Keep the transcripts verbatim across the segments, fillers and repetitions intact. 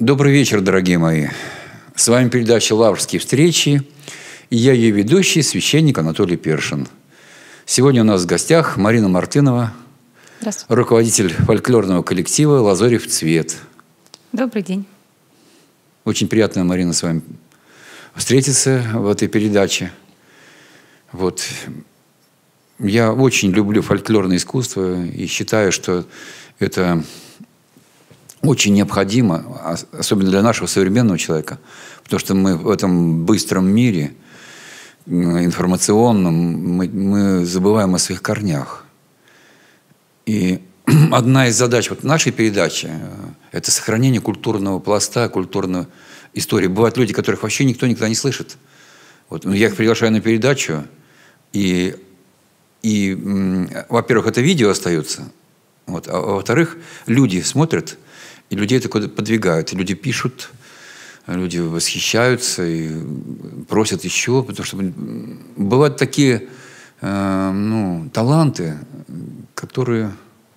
Добрый вечер, дорогие мои. С вами передача «Лаврские встречи». И я ее ведущий, священник Анатолий Першин. Сегодня у нас в гостях Марина Мартынова, руководитель фольклорного коллектива «Лазорев цвет». Добрый день. Очень приятно, Марина, с вами встретиться в этой передаче. Вот. Я очень люблю фольклорное искусство и считаю, что это очень необходимо, особенно для нашего современного человека, потому что мы в этом быстром мире информационном, мы, мы забываем о своих корнях. И одна из задач вот нашей передачи – это сохранение культурного пласта, культурной истории. Бывают люди, которых вообще никто никогда не слышит. Вот, я их приглашаю на передачу, и, и во-первых, это видео остается, вот, а во-вторых, люди смотрят, и людей это куда-то подвигают. И люди пишут, люди восхищаются и просят еще, потому что бывают такие э, ну, таланты, которые,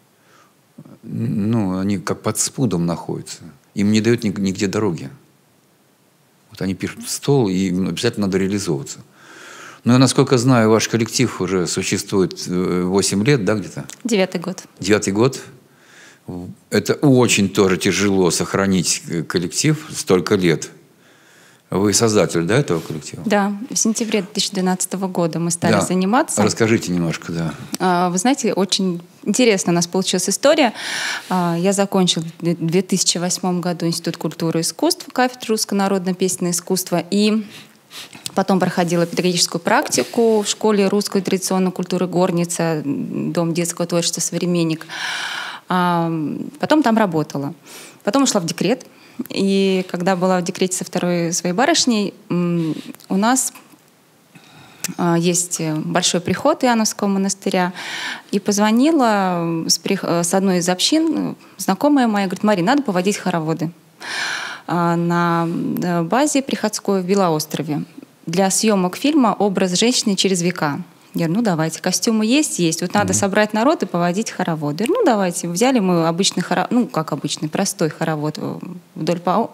ну, они как под спудом находятся. Им не дают нигде дороги. Вот они пишут в стол, и им обязательно надо реализовываться. Но, насколько знаю, ваш коллектив уже существует восемь лет, да, где-то? Девятый год. Девятый год. Это очень тоже тяжело сохранить коллектив столько лет. Вы создатель, да, этого коллектива? Да, в сентябре две тысячи двенадцатого года мы стали да. заниматься. Расскажите немножко, да. Вы знаете, очень интересно у нас получилась история. Я закончила в две тысячи восьмом году Институт культуры и искусств, кафедру русское народное песенное искусство, и потом проходила педагогическую практику в школе русской традиционной культуры «Горница», Дом детского творчества «Современник». А потом там работала. Потом ушла в декрет. И когда была в декрете со второй своей барышней, у нас есть большой приход Иоанновского монастыря. И позвонила с одной из общин, знакомая моя, говорит: Мария, надо поводить хороводы на базе приходской в Белоострове для съемок фильма «Образ женщины через века». Я говорю, ну давайте, костюмы есть, есть. Вот надо mm-hmm. собрать народ и поводить хороводы. Я говорю, ну давайте. Взяли мы обычный хоровод, ну как обычный, простой хоровод вдоль по...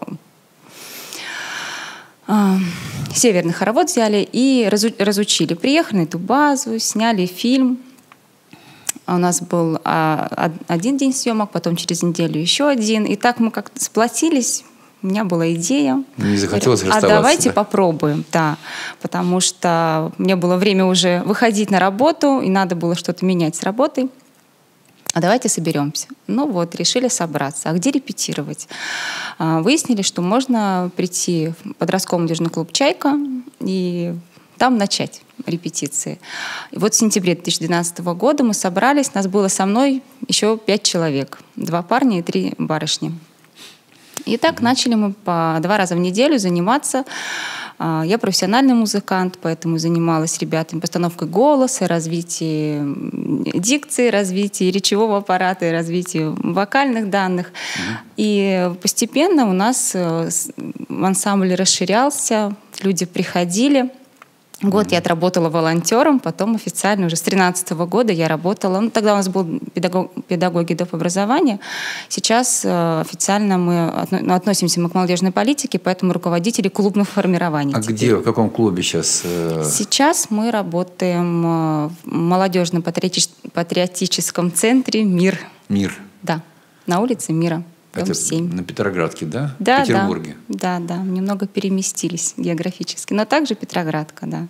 а, северный хоровод взяли и разу... разучили. Приехали на эту базу, сняли фильм. У нас был а, один день съемок, потом через неделю еще один. И так мы как-то сплотились. У меня была идея. Не захотелось расставаться. А давайте да? попробуем, да. Потому что мне было время уже выходить на работу, и надо было что-то менять с работой. А давайте соберемся. Ну вот, решили собраться. А где репетировать? Выяснили, что можно прийти в подростковый молодежный клуб «Чайка» и там начать репетиции. И вот в сентябре две тысячи двенадцатого года мы собрались. Нас было со мной еще пять человек. Два парня и три барышни. И так начали мы по два раза в неделю заниматься. Я профессиональный музыкант, поэтому занималась с ребятами постановкой голоса, развитием дикции, развитием речевого аппарата, развитием вокальных данных. Mm-hmm. И постепенно у нас ансамбль расширялся, люди приходили. Год я отработала волонтером, потом официально уже с две тысячи тринадцатого года я работала. Ну, тогда у нас был педагог, педагоги доп. Образования. Сейчас э, официально мы отно, относимся мы к молодежной политике, поэтому руководители клубных формирований. А теперь. Где, в каком клубе сейчас? Э... Сейчас мы работаем в молодежном патриотич, патриотическом центре «Мир». «Мир». Да, на улице Мира. Это на Петроградке, да? Да, в Петербурге. Да, да, да. Немного переместились географически. Но также Петроградка, да.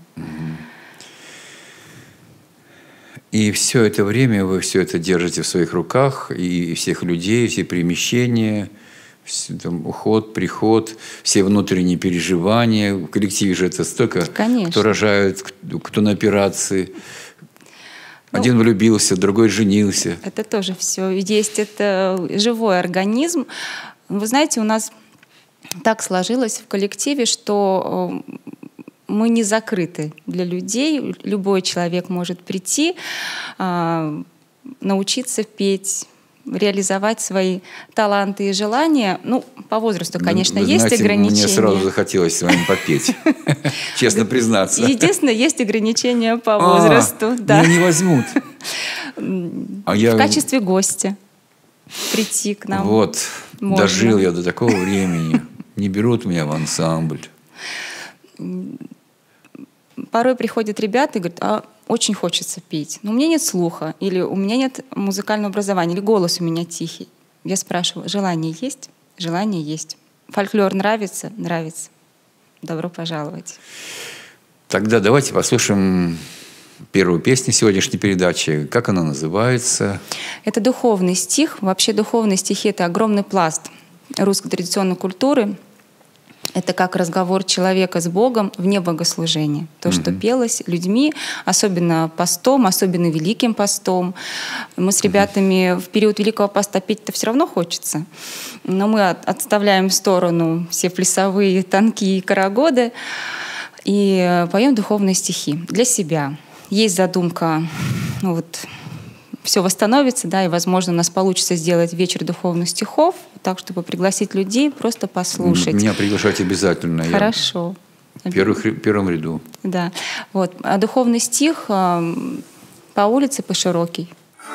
И все это время вы все это держите в своих руках, и всех людей, все перемещения, все, там, уход, приход, все внутренние переживания. В коллективе же это столько, Конечно. Кто рожает, кто на операции. Один ну, влюбился, другой женился. Это тоже все есть. Это живой организм. Вы знаете, у нас так сложилось в коллективе, что мы не закрыты для людей. Любой человек может прийти, научиться петь, реализовать свои таланты и желания. Ну, по возрасту, конечно, вы, вы есть знаете, ограничения. Мне сразу захотелось с вами попеть, честно признаться. Единственное, есть ограничения по возрасту. Меня не возьмут. В качестве гостя прийти к нам. Вот. Можно. Дожил я до такого времени. Не берут меня в ансамбль. Порой приходят ребята и говорят: а очень хочется петь, но у меня нет слуха, или у меня нет музыкального образования, или голос у меня тихий. Я спрашиваю: желание есть? Желание есть. Фольклор нравится? Нравится. Добро пожаловать. Тогда давайте послушаем первую песню сегодняшней передачи. Как она называется? Это духовный стих. Вообще духовные стихи — это огромный пласт русской традиционной культуры. Это как разговор человека с Богом вне богослужения. То, что mm-hmm. пелось людьми, особенно постом, особенно Великим постом. Мы с ребятами mm-hmm. в период Великого поста петь-то все равно хочется. Но мы отставляем в сторону все плясовые, тонкие карагоды и поем духовные стихи для себя. Есть задумка, ну вот, все восстановится, да, и, возможно, у нас получится сделать вечер духовных стихов, так, чтобы пригласить людей просто послушать. Меня приглашать обязательно. Хорошо. Я в первых, первом ряду. Да. Вот. А духовный стих э, по улице, по широкой.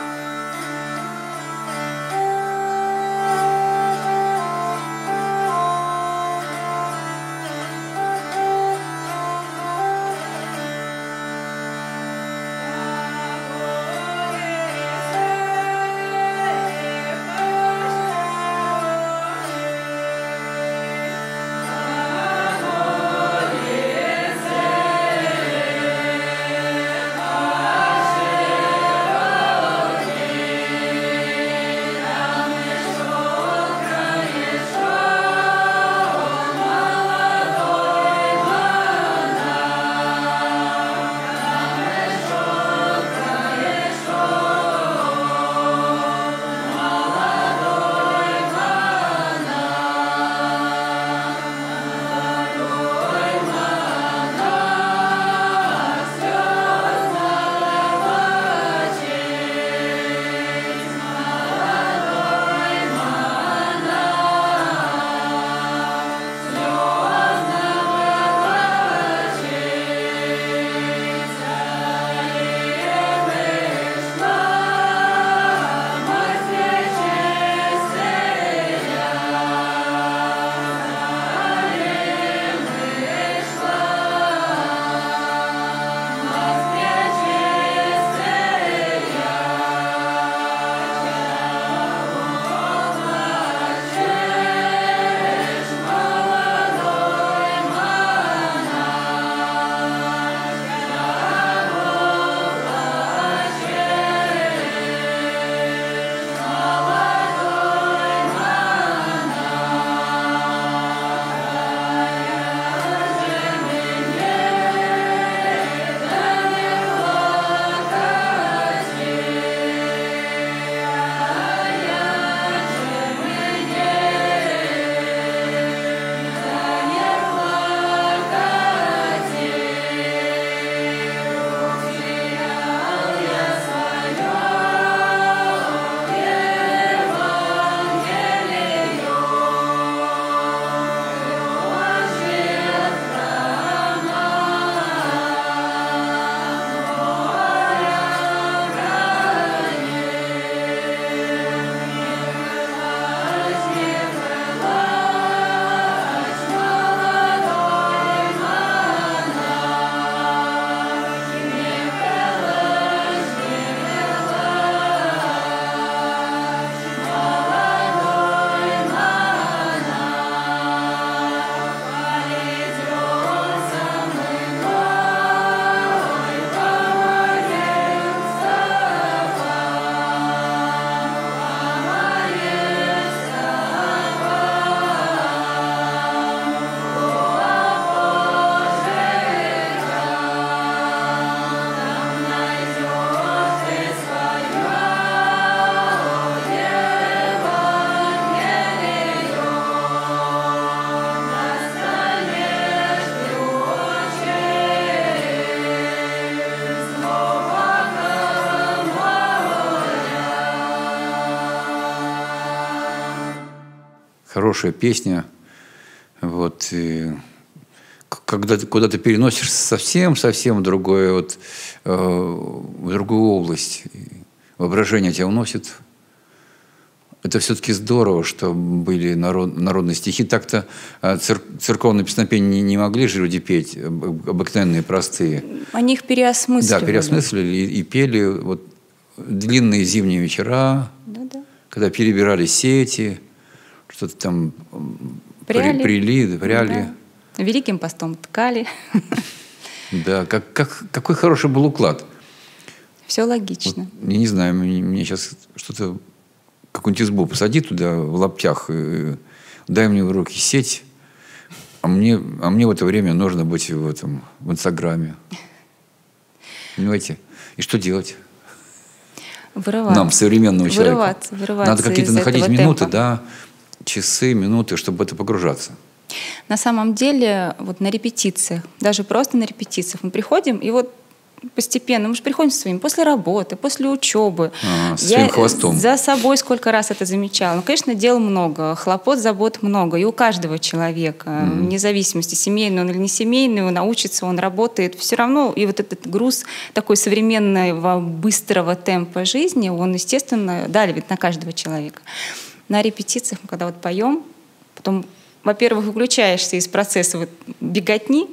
Хорошая песня. Вот, и когда ты куда-то переносишься совсем-совсем в, другое, вот, э, в другую область, воображение тебя уносит это все-таки здорово, что были народ, народные стихи. Так-то цер, церковные песнопения не, не могли же люди петь, обыкновенные, простые. Они их переосмысливали. Да, переосмыслили и, и пели вот длинные зимние вечера, Да-да. когда перебирали сети, что-то там пряли, прили, пряли. Да. Великим постом ткали. Да, как, как, какой хороший был уклад. Все логично. Вот, я не знаю, мне, мне сейчас что-то, какую-нибудь избу посади туда в лаптях, и дай мне в руки сеть, а мне, а мне в это время нужно быть в, этом, в Инстаграме. Понимаете? И что делать? Вырываться. Нам, современному человеку. Вырываться, вырываться. Надо какие-то из находить этого минуты, темпа. да, часы, минуты, чтобы в это погружаться. На самом деле, вот на репетициях, даже просто на репетициях, мы приходим, и вот постепенно, мы же приходим со своим после работы, после учебы. А, со Я своим хвостом. за собой сколько раз это замечала. Ну, конечно, дел много, хлопот, забот много. И у каждого человека, mm-hmm. вне зависимости, семейный он или не семейный, он научится, он работает. Все равно, и вот этот груз такой современного, быстрого темпа жизни, он, естественно, давит на каждого человека. На репетициях, мы когда вот поем, потом, во-первых, выключаешься из процесса вот беготни,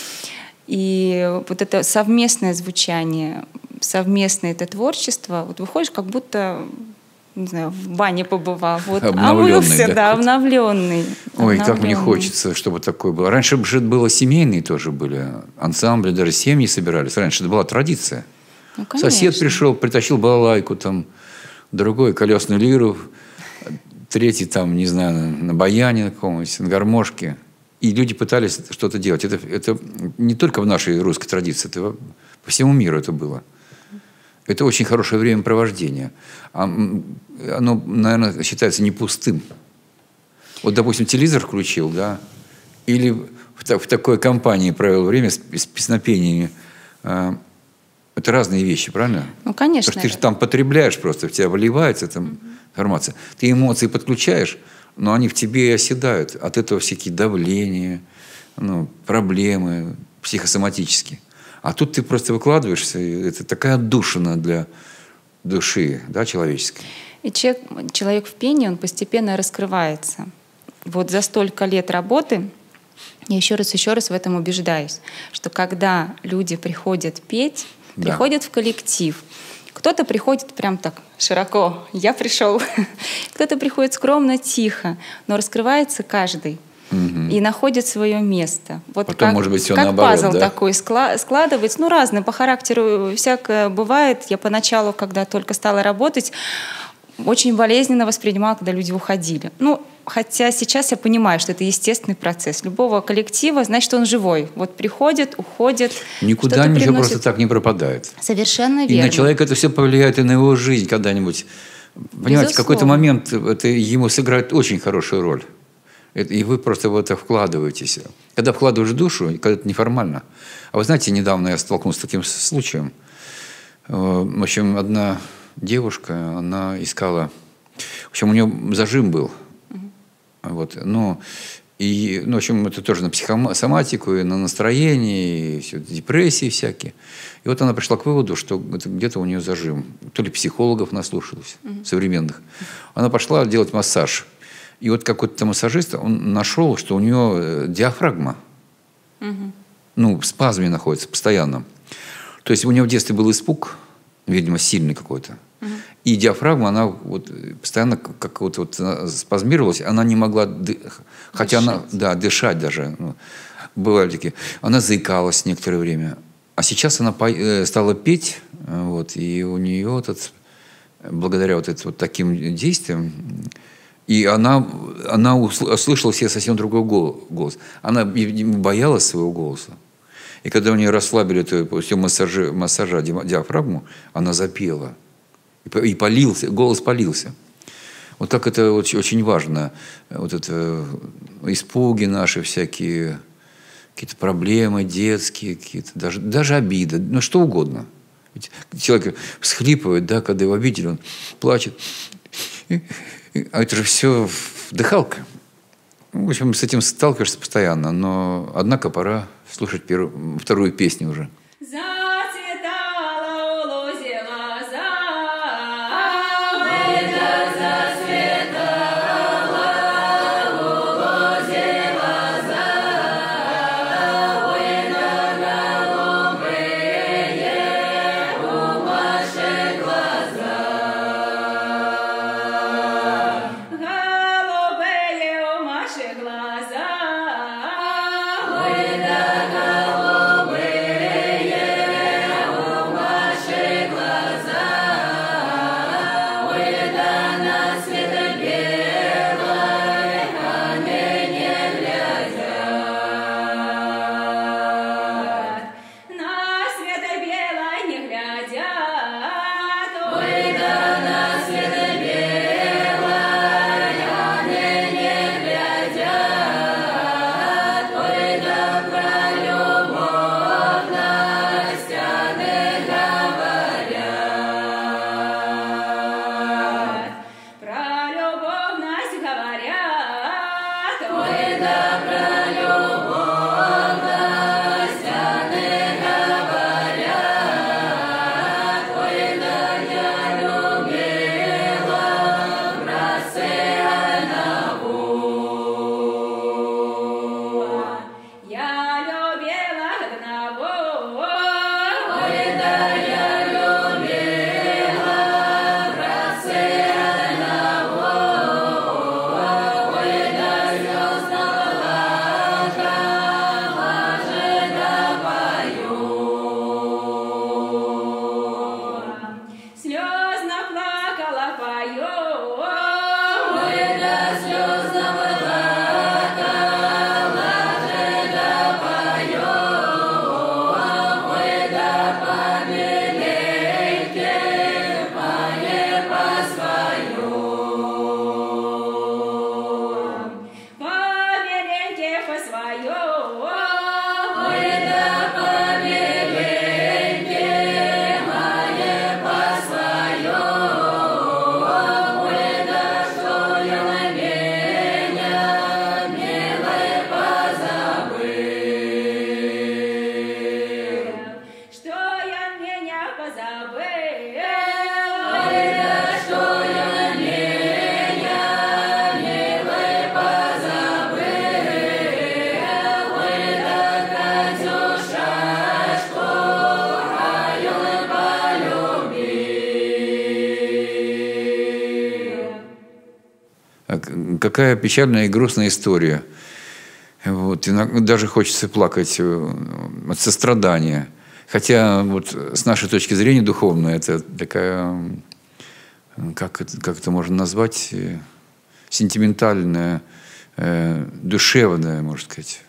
и вот это совместное звучание, совместное это творчество, вот выходишь, как будто, не знаю, в бане побывал, вот, омылся, да, да обновленный. Ой, обновленный. Как мне хочется, чтобы такое было. Раньше же было семейные тоже были, ансамбли, даже семьи собирались. Раньше это была традиция. Ну, конечно. Сосед пришел, притащил балалайку, там, другой колесную лиру, третий там, не знаю, на баяне на каком-нибудь, на гармошке. И люди пытались что-то делать. Это, это не только в нашей русской традиции, это по всему миру это было. Это очень хорошее времяпровождение. Оно, наверное, считается не пустым. Вот, допустим, телевизор включил, да, или в, в такой компании провел время с, с песнопениями. Это разные вещи, правильно? Ну, конечно. Потому что ты же там потребляешь просто, в тебя выливается эта mm-hmm. информация. Ты эмоции подключаешь, но они в тебе и оседают. От этого всякие давления, ну, проблемы психосоматические. А тут ты просто выкладываешься, и это такая отдушина для души, да, человеческой. И человек, человек в пении, он постепенно раскрывается. Вот за столько лет работы я еще раз, еще раз в этом убеждаюсь, что когда люди приходят петь, да. приходят в коллектив, кто-то приходит прям так широко, я пришел, кто-то приходит скромно, тихо, но раскрывается каждый угу. и находит свое место. Вот Потом, как, может быть, все как наоборот, пазл да? такой складывается, ну разный, по характеру всякое бывает. Я поначалу, когда только стала работать, очень болезненно воспринимала, когда люди уходили. Ну, хотя сейчас я понимаю, что это естественный процесс. Любого коллектива, значит, он живой. Вот приходит, уходит. Никуда ничего приносит. Просто так не пропадает. Совершенно верно. И на человека это все повлияет и на его жизнь когда-нибудь. Понимаете, в какой-то момент это ему сыграет очень хорошую роль. Это, и вы просто в это вкладываетесь. Когда вкладываешь душу, когда это неформально. А вы знаете, недавно я столкнулся с таким случаем. В общем, одна девушка, она искала... В общем, у нее зажим был. Uh-huh. Вот, ну, и, ну, в общем, это тоже на психосоматику, и на настроение, и все, депрессии всякие. И вот она пришла к выводу, что это где-то у нее зажим. То ли психологов наслушалась, uh-huh. современных. Она пошла делать массаж. И вот какой-то массажист, он нашел, что у нее диафрагма. Uh-huh. Ну, в спазме находится постоянно. То есть у нее в детстве был испуг, видимо, сильный какой-то. Uh-huh. И диафрагма, она вот постоянно как вот, вот спазмировалась, она не могла, ды... хотя она, да, дышать даже. Ну, бывали такие. Она заикалась некоторое время. А сейчас она по... стала петь, вот, и у нее вот этот, благодаря вот, этим, вот таким действиям, и она, она услышала себе совсем другой голос. Она боялась своего голоса. И когда у нее расслабили эту, после массажа, массажа диафрагму, она запела. И полился, голос полился. Вот как это очень, очень важно. Вот это испуги наши всякие, какие-то проблемы детские, какие-то, даже, даже обиды, ну что угодно. Ведь человек всхлипывает, да, когда его обидели, он плачет. А это же все дыхалка. В общем, с этим сталкиваешься постоянно, но однако пора слушать первую, вторую песню уже. Зацветала, улозила, за... Какая печальная и грустная история. Вот, иногда даже хочется плакать от сострадания. Хотя вот с нашей точки зрения духовной это такая, как это, как это можно назвать, сентиментальная, душевная, можно сказать,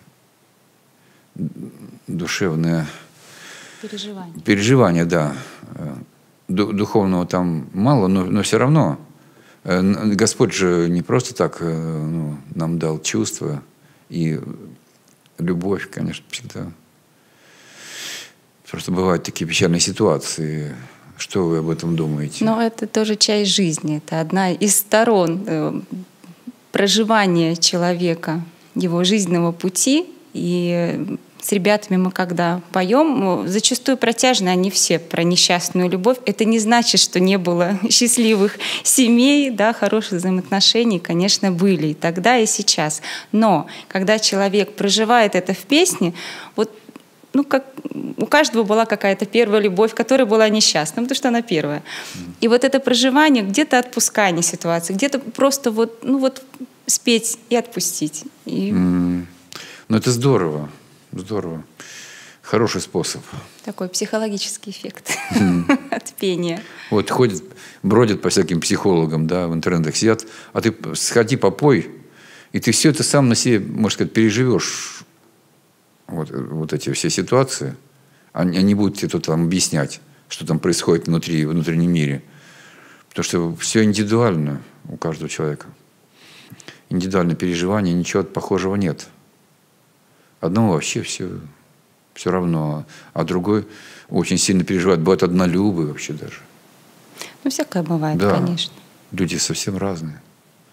душевное переживание. Переживание, да. Духовного там мало, но, но все равно. Господь же не просто так ну, нам дал чувства и любовь, конечно, всегда. Просто бывают такие печальные ситуации. Что вы об этом думаете? Но это тоже часть жизни. Это одна из сторон проживания человека, его жизненного пути. И с ребятами мы когда поем, зачастую протяжно они все про несчастную любовь. Это не значит, что не было счастливых семей, да, хороших взаимоотношений, конечно, были и тогда, и сейчас. Но когда человек проживает это в песне, вот ну, как, у каждого была какая-то первая любовь, которая была несчастна, потому что она первая. И вот это проживание, где-то отпускание ситуации, где-то просто вот, ну вот спеть и отпустить. И... Mm. Ну это здорово. Здорово. Хороший способ. Такой психологический эффект mm. от пения. Вот ходят, бродят по всяким психологам, да, в интернетах сидят, а ты сходи, попой, и ты все это сам на себе, можно сказать, переживешь. Вот, вот эти все ситуации. Они, они будут тебе тут там объяснять, что там происходит внутри, в внутреннем мире. Потому что все индивидуально у каждого человека. Индивидуальное переживание, ничего похожего нет. Одному вообще все, все равно, а другой очень сильно переживает. Бывают однолюбы вообще даже. Ну, всякое бывает, да, конечно. Люди совсем разные.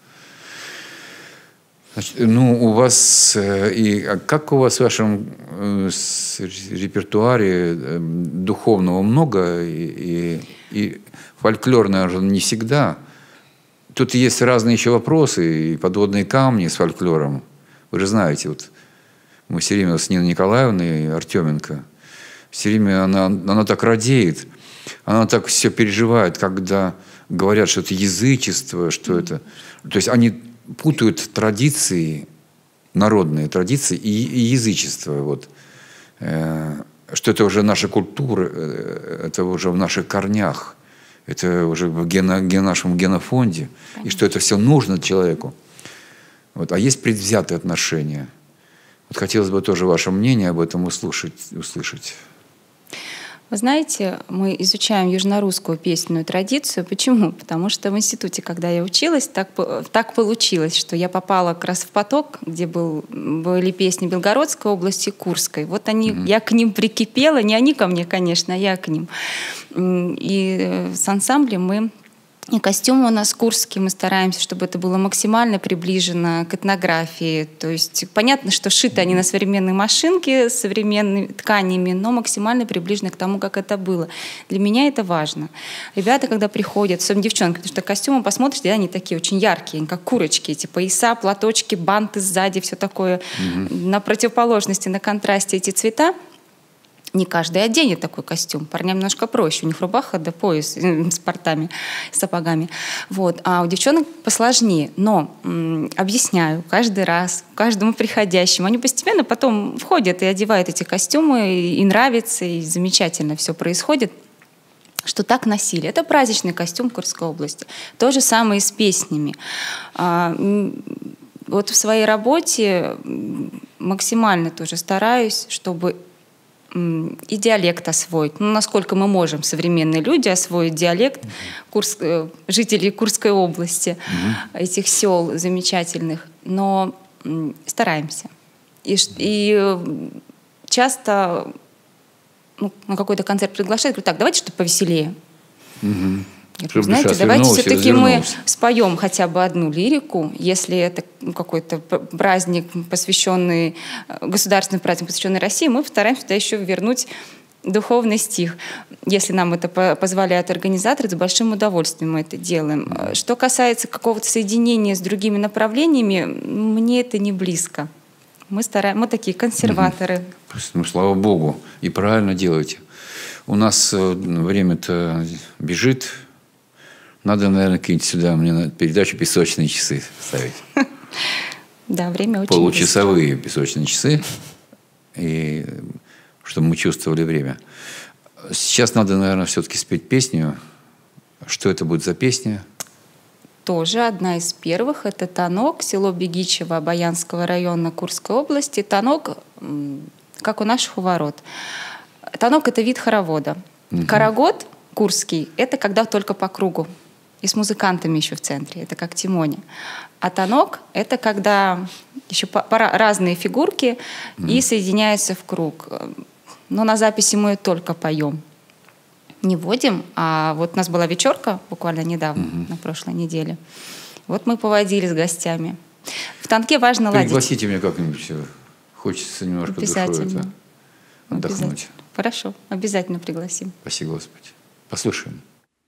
Значит, ну, у вас, э, и а как у вас в вашем э, с, репертуаре э, духовного много, и, и, и фольклорного же не всегда. Тут есть разные еще вопросы, и подводные камни с фольклором. Вы же знаете, вот мы все время с Ниной Николаевной Артеменко, все время она, она так радеет, она так все переживает, когда говорят, что это язычество, что это... То есть они путают традиции, народные традиции и, и язычество. Вот. Э, что это уже наша культура, э, это уже в наших корнях, это уже в гено, ген, нашем генофонде, и что это все нужно человеку. Вот. А есть предвзятые отношения. Вот хотелось бы тоже ваше мнение об этом услышать. услышать. Вы знаете, мы изучаем южнорусскую песенную традицию. Почему? Потому что в институте, когда я училась, так, так получилось, что я попала как раз в поток, где был, были песни Белгородской области, Курской. Вот они, mm-hmm. я к ним прикипела, не они ко мне, конечно, а я к ним. И с ансамблем мы... И костюмы у нас курские, мы стараемся, чтобы это было максимально приближено к этнографии. То есть понятно, что шиты они на современной машинке, с современными тканями, но максимально приближено к тому, как это было. Для меня это важно. Ребята, когда приходят, особенно девчонки, потому что костюмы посмотрите, да, они такие очень яркие, как курочки, эти пояса, платочки, банты сзади, все такое. Mm-hmm. На противоположности, на контрасте эти цвета. Не каждый оденет такой костюм. Парням немножко проще. У них рубаха да пояс с портами, с сапогами. Вот. А у девчонок посложнее. Но м, объясняю каждый раз, каждому приходящему. Они постепенно потом входят и одевают эти костюмы, и, и нравится, и замечательно все происходит, что так носили. Это праздничный костюм Курской области. То же самое и с песнями. А, вот в своей работе максимально тоже стараюсь, чтобы и диалект освоить. Ну, насколько мы можем, современные люди, освоить диалект Курск, жителей Курской области, mm-hmm. этих сел замечательных. Но стараемся. И, и часто ну, на какой-то концерт приглашают, говорю, так, давайте что-то повеселее. Угу. Я говорю, знаете, давайте все-таки мы споем хотя бы одну лирику, если это какой-то праздник, посвященный, государственный праздник, посвященный России, мы постараемся туда еще вернуть духовный стих. Если нам это позволяют организаторы, с большим удовольствием мы это делаем. Что касается какого-то соединения с другими направлениями, мне это не близко. Мы, стараем, мы такие консерваторы. Ну, слава Богу. И правильно делаете. У нас время-то бежит. Надо, наверное, какие-нибудь сюда мне на передачу «Песочные часы» ставить. Да, время очень Получасовые песочные часы. И чтобы мы чувствовали время. Сейчас надо, наверное, все-таки спеть песню. Что это будет за песня? Тоже одна из первых. Это «Танок», село Бегичево Баянского района Курской области. «Танок», как у наших у ворот. «Танок» — это вид хоровода. Угу. «Карагод» курский — это когда только по кругу. И с музыкантами еще в центре. Это как тимоня. А «Танок» — это когда еще пара, разные фигурки угу. и соединяются в круг. Но на записи мы только поем. Не водим, а вот у нас была вечерка буквально недавно, угу. на прошлой неделе. Вот мы поводили с гостями. В «Танке» важно ладить. Пригласите меня как-нибудь. Хочется немножко душой это отдохнуть. Обязательно. Хорошо, обязательно пригласим. Спасибо, Господи. Послушаем.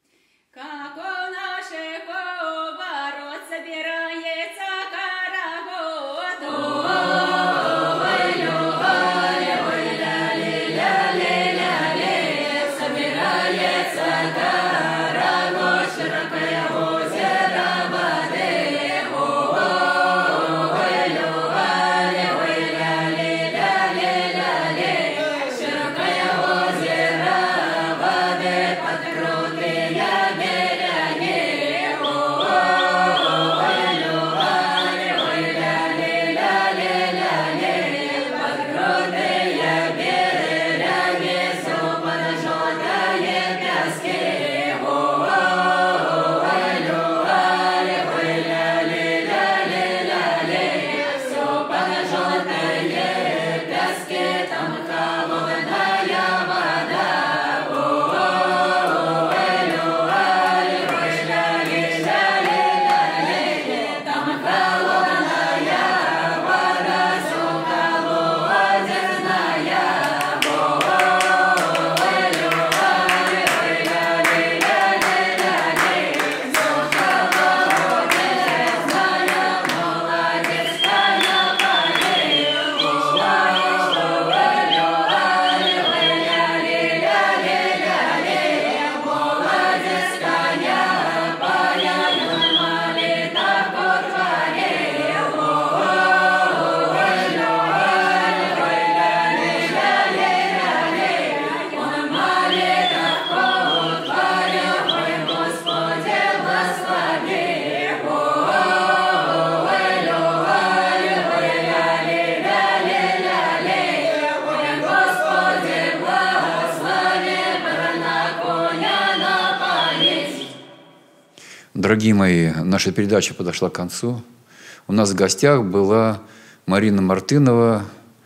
Дорогие мои, наша передача подошла к концу. У нас в гостях была Марина Мартынова,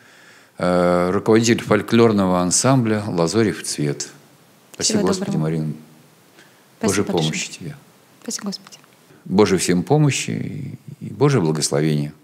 э, руководитель фольклорного ансамбля «Лазорев цвет». Спасибо, Всего Господи, доброго. Марина. Божьей помощи тебе. Спасибо, Господи. Божьей всем помощи и Божье благословение.